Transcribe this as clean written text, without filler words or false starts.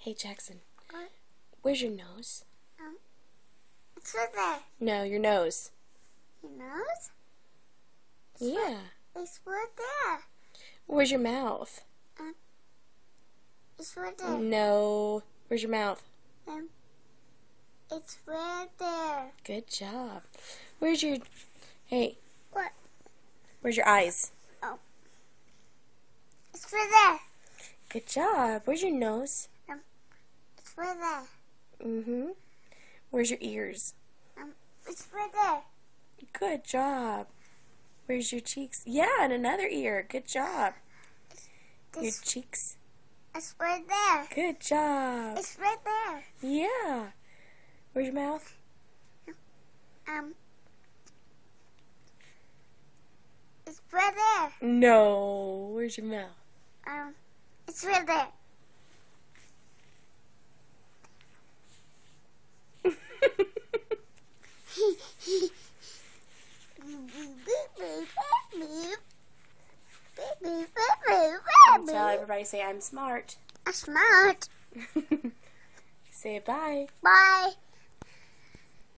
Hey, Jackson. What? Where's your nose? It's right there. No, your nose. Your nose? Yeah. It's right there. Where's your mouth? It's right there. No. Where's your mouth? It's right there. Good job. Where's your... Hey. What? Where's your eyes? Oh. It's right there. Good job. Where's your nose? It's right there. Mm-hmm. Where's your ears? It's right there. Good job. Where's your cheeks? Yeah, and another ear. Good job. Your cheeks? It's right there. Good job. It's right there. Yeah. Where's your mouth? It's right there. No. Where's your mouth? It's right there. Tell everybody, say I'm smart. I'm smart. Say bye. Bye.